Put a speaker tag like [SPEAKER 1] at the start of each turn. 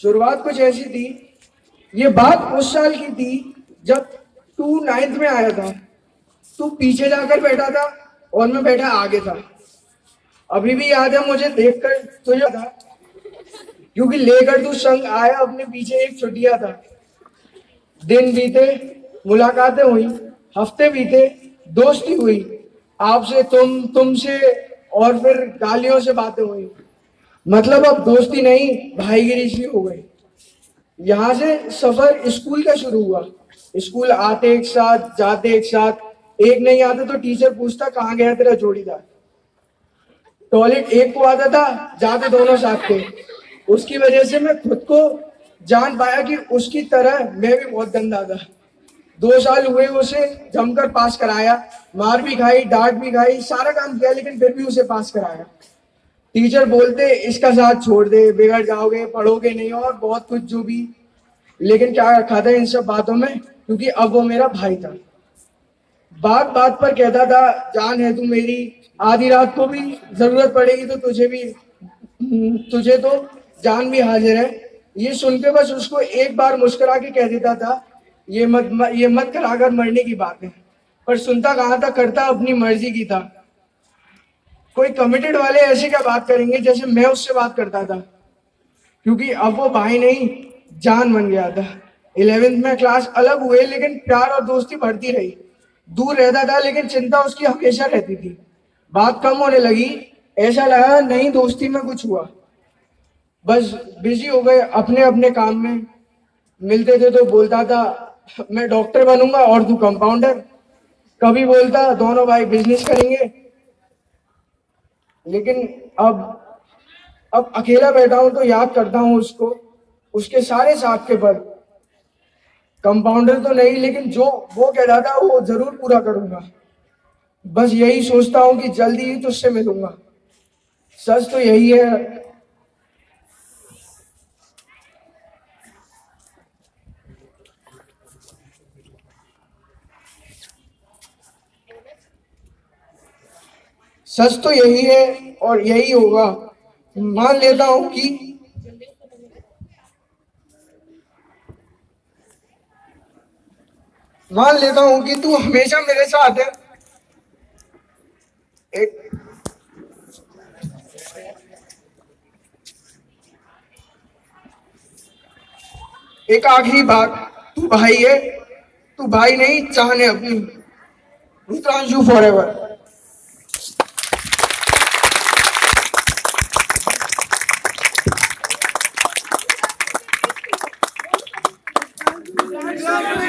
[SPEAKER 1] शुरुआत कुछ ऐसी थी, ये बात उस साल की थी जब तू 9th में आया था। तू पीछे जाकर बैठा था और मैं बैठा आगे था। अभी भी याद है मुझे देखकर तुझे था, क्योंकि लेकर तू संग आया अपने पीछे एक छुट्टिया था। दिन बीते, मुलाकातें हुई, हफ्ते बीते, दोस्ती हुई, आपसे तुमसे और फिर गालियों से बातें हुई। मतलब अब दोस्ती नहीं भाईगिरी सी हो गई। यहाँ से सफर स्कूल का शुरू हुआ। स्कूल आते एक साथ, जाते एक साथ, एक नहीं आता तो टीचर पूछता कहाँ गया तेरा जोड़ीदार। टॉयलेट एक को आता था, जाते दोनों साथ थे। उसकी वजह से मैं खुद को जान पाया कि उसकी तरह मैं भी बहुत गंदा था। 2 साल हुए उसे जमकर पास कराया, मार भी खाई, डांट भी खाई, सारा काम किया, लेकिन फिर भी उसे पास कराया। टीचर बोलते इसका साथ छोड़ दे, बिगड़ जाओगे, पढ़ोगे नहीं, और बहुत कुछ जो भी। लेकिन क्या रखा था इन सब बातों में, क्योंकि अब वो मेरा भाई था। बात बात पर कहता था जान है तू मेरी, आधी रात को भी जरूरत पड़ेगी तो तुझे तो जान भी हाजिर है। ये सुन के बस उसको एक बार मुस्कुरा के कह देता था ये मत कराकर मरने की बात है। पर सुनता कहाँ था, करता अपनी मर्जी की था। कोई कमिटेड वाले ऐसे क्या बात करेंगे जैसे मैं उससे बात करता था, क्योंकि अब वो भाई नहीं जान बन गया था। 11th में क्लास अलग हुए, लेकिन प्यार और दोस्ती बढ़ती रही। दूर रहता था लेकिन चिंता उसकी हमेशा रहती थी। बात कम होने लगी, ऐसा लगा नहीं दोस्ती में कुछ हुआ। बस बिजी हो गए अपने अपने काम में। मिलते थे तो बोलता था मैं डॉक्टर बनूंगा और तू कंपाउंडर। कभी बोलता दोनों भाई बिजनेस करेंगे। लेकिन अब अकेला बैठा हूं तो याद करता हूं उसको, उसके सारे साथ के पल। कंपाउंडर तो नहीं, लेकिन जो वो कह रहा था वो जरूर पूरा करूंगा। बस यही सोचता हूं कि जल्दी ही तुझसे मिलूंगा। सच तो यही है, सच तो यही है और यही होगा। मान लेता हूं कि तू हमेशा मेरे साथ है। एक आखिरी बात, तू भाई है, तू भाई नहीं जान है अपनी। रुद्रांशु फॉरएवर।
[SPEAKER 2] Love